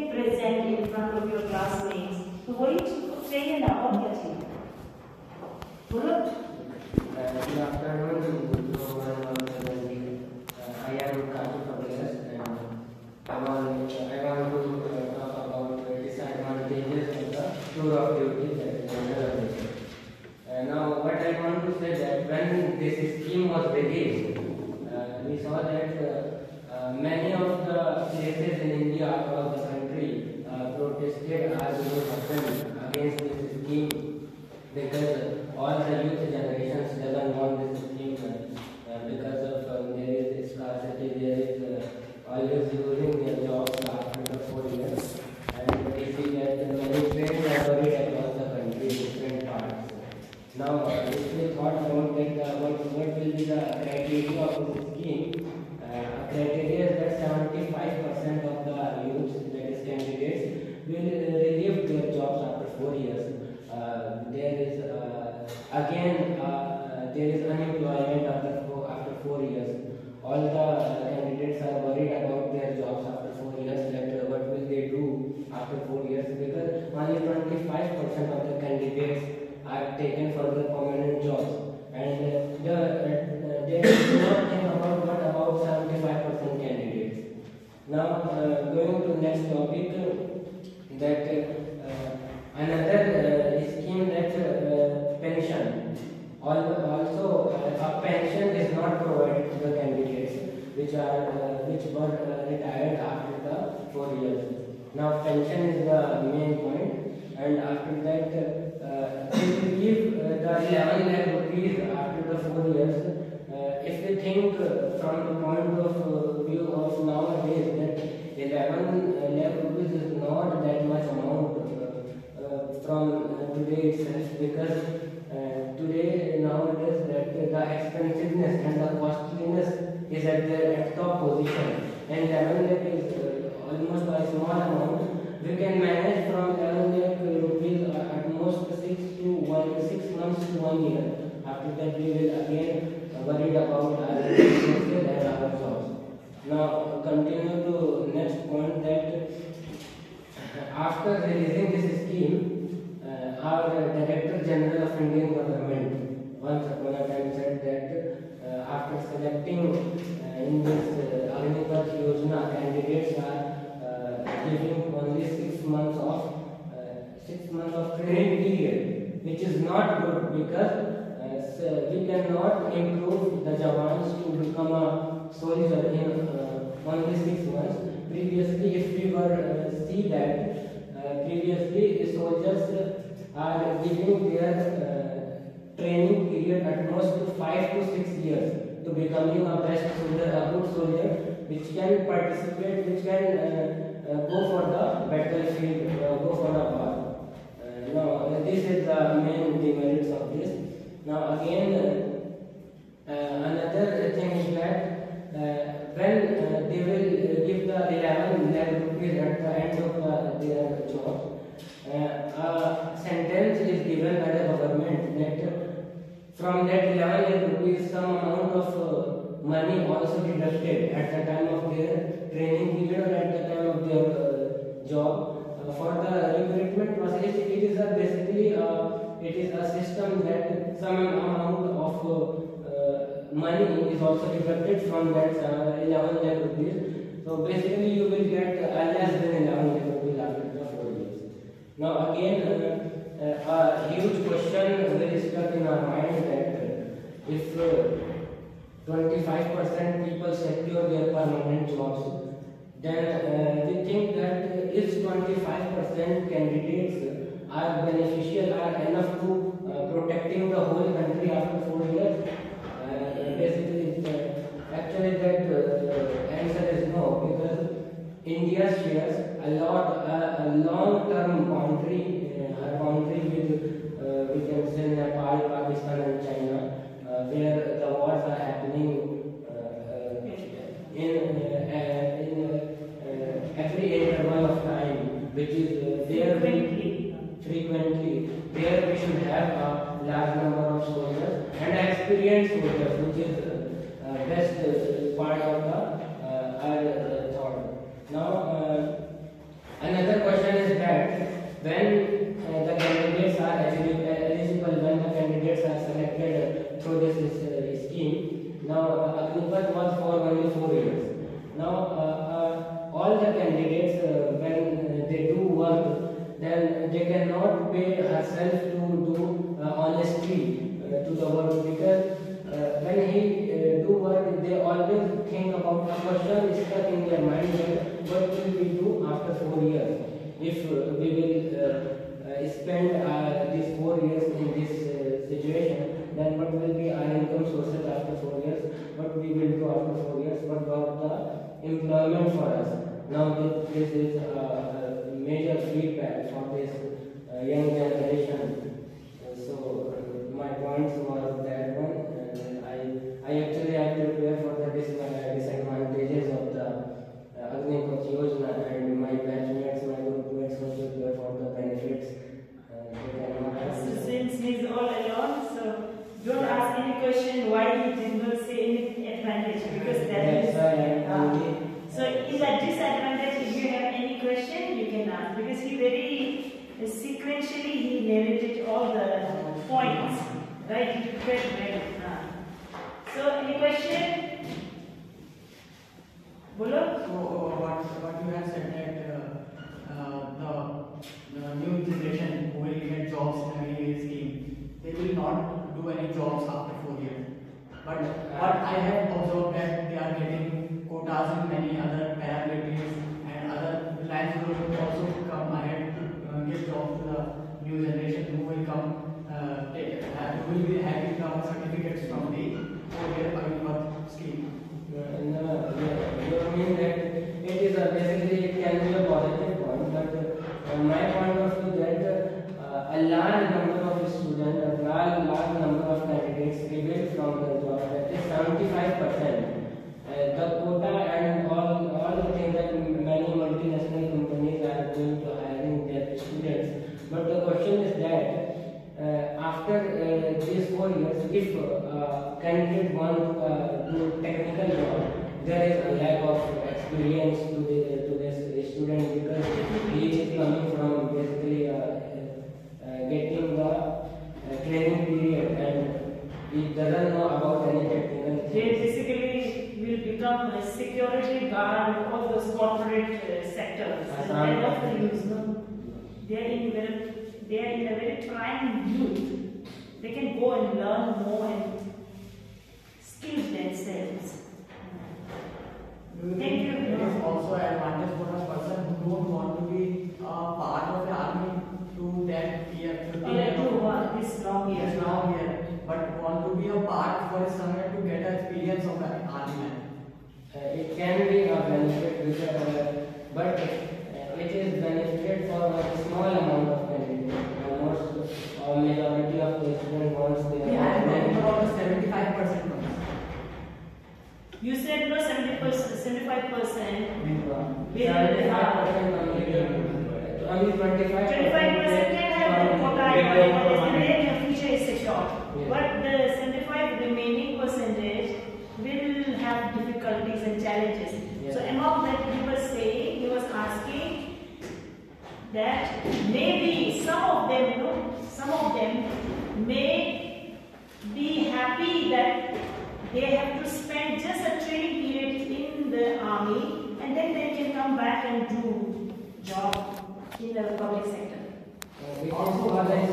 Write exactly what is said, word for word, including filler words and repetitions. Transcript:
get present in front of your classmates, तो वही चाहिए ना, और क्या चाहिए? बोलो। Good afternoon to one and all. I am Katu Fabregas and I want, I want to talk about the disadvantages of the tour of duty that is under uh, Now, what I want to say that when this scheme was released, uh, we saw that uh, uh, many of the places in India across the country uh, protested as would happen against this scheme because all the youth generations doesn't want this scheme uh, because of um, there is scarcity, there is uh, always losing their jobs after the four years, and we see that many trends are worried across the country, different parts. Now, uh, if we thought about that, uh, what, what will be the criteria of this scheme, uh, criteria is that seventy-five percent of the youth, that is candidates, will uh, relieve their jobs after four years. Uh, there is uh, again uh, there is unemployment after four, after four years. All the uh, candidates are worried about their jobs after four years. That uh, what will they do after four years? Because only twenty-five percent of the candidates are taken for the permanent jobs, and uh, the uh, they do not think about what about seventy-five percent candidates. Now uh, going to next topic, uh, that uh, another uh, scheme that uh, pension. Also, uh, a pension is not provided to the candidates which are uh, which were uh, retired after the four years. Now, pension is the main point, and after that, uh, they will give uh, the eleven lakh rupees after the four years. Uh, if we think uh, from the point of uh, view of nowadays, that eleven lakh rupees is not that much amount from uh, today itself, because uh, today nowadays that the expensiveness and the costliness is at the at top position, and eleven lakh is uh, almost a small amount. We can manage from eleven lakh rupees uh, at most six to one six months to one year. After that, we will again uh, worried about our expenses and our jobs. Now continue to next point, that after releasing this scheme, our Director General of Indian Government once upon a time said that uh, after selecting uh, in this uh, Agnipath Yojana, candidates are uh, giving only six months of uh, six months of training period, which is not good, because uh, so we cannot improve the Jawans to become a soldier in uh, only six months. Previously, if we were uh, see that uh, previously the soldiers uh, are giving their uh, training period at most to five to six years to becoming a best soldier, a good soldier, which can participate, which can uh, uh, go for the battlefield, uh, go for the war. Uh, now, uh, this is the main demerits of this. Now, again, uh, uh, another thing is that uh, when uh, they will give the eleven lakh rupees at the end of the, their job, Uh, a sentence is given by the government that from that eleven lakh rupees some amount of uh, money also deducted at the time of their training period or at the time of their uh, job uh, for the recruitment process. It is a basically uh, it is a system that some amount of uh, uh, money is also deducted from that uh, eleven lakh rupees. So basically you will get uh, less than eleven lakh rupees after the four years. Now again, uh, uh, a huge question will stuck in our mind, that uh, if twenty-five percent people secure their permanent jobs, then uh, we think that if twenty-five percent candidates are beneficial, are enough to uh, protecting the whole country after four years. Uh, basically, uh, actually that uh, answer is no, because India shares a lot, uh, a long-term boundary, uh, a boundary with, uh, we can say, Nepal, Pakistan, and China, uh, where the wars are happening uh, uh, in uh, in uh, every interval of time, which is uh, there frequently. frequently. There we should have a large number of soldiers and experienced soldiers, which is uh, uh, best uh, part of the uh, our uh, thought. Now, uh, another they cannot pay herself to do uh, honestly uh, to the work, because uh, when he uh, do work, they always think about a question is stuck in their mind that what will we do after four years if uh, we will uh, uh, spend uh, these four years in this uh, situation, then what will be our income sources after four years, what we will do after four years, what about the employment for us. Now this, this is a, a major feedback for this uh, young generation. Uh, so uh, my points was that one, and I, I actually have to prepare for the dis uh, disadvantages of the uh, Agnikot Yojana, and my batchmates, my groupmates also prepare for the benefits. Uh, they cannot So since he's all alone, so don't ask any question why he did not say any advantage, because that is. That's why I am uh, only. So in that disadvantage, if you have any question, you can ask, because he very uh, sequentially he narrated all the points, right? He prepared well. Uh. So any question? Bolo? So uh, what what you have said that uh, uh, the, the new generation who will get jobs in a very scheme, they will not do any jobs after four years. But what I have observed that they are getting quotas in many other paramilitaries and other lines will also come ahead to uh, give jobs to the new generation who will come uh, take, uh, who will be having the certificates from the four-year Agnikot scheme. Uh, no, you mean that it is a basically it can be a positive point, but uh, my point of view that uh, a large number of students, a large, large number of candidates rebel from the job, that is seventy-five percent. Uh, the quota and all, all the things that many multinational companies are going to hiring their students. But the question is that uh, after uh, these four years, if uh, candidate want uh, to technical job, there is a lack of experience to the to this student, because he is coming from basically uh, uh, getting the uh, training period and he doesn't know about any technical. They basically will become a security guard of all those corporate uh, sectors. And they're not the use, no? They are in very, they are in a very prime youth. They can go and learn more and skill themselves. Do you Thank think you. it is also an advantage for a person who don't want to be a part of the army to that year, fifteen Or like years to uh, this long Yes, year. now here, but want to be a part for his son to get an experience of the army life. Uh, it can be a benefit, because, uh, but uh, it is benefit for a small amount of candidates. Almost a majority of the students wants their. We are talking about the seventy-five percent. You said no seventy percent, seventy-five percent. Seventy-five percent only twenty-five twenty-five percent can have the quota and then your future is secured. Yes. But the seventy-five remaining percentage will have difficulties and challenges. Yes. So among that he was saying, he was asking that maybe some of them, you know, some of them may be happy that they have to spend just a training period in the army and then they can come back and do job in the public sector. Uh, Because what I